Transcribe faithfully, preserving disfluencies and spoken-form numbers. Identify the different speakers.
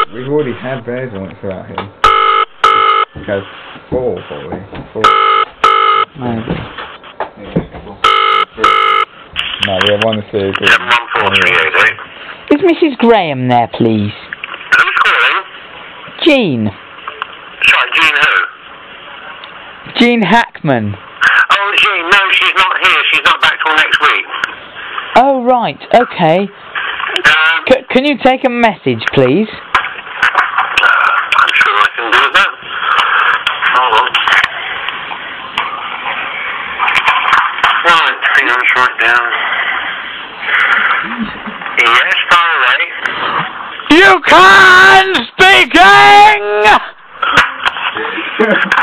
Speaker 1: We've already had bears once out here. We've had four, probably. Four.
Speaker 2: Maybe.
Speaker 1: No, we have one to see.
Speaker 3: seven one four three eight eight.
Speaker 2: Is Missus Graham there, please?
Speaker 3: Who's calling?
Speaker 2: Jean.
Speaker 3: Sorry, Jean who?
Speaker 2: Jean Hackman.
Speaker 3: Oh, Jean, no, she's not here. She's not back till next week.
Speaker 2: Oh, right, okay.
Speaker 3: Um,
Speaker 2: C can you take a message, please?
Speaker 3: I'm sure I can do that. Hold on. Right, I think I'll just write down. Yes, fire away.
Speaker 2: You can speaking!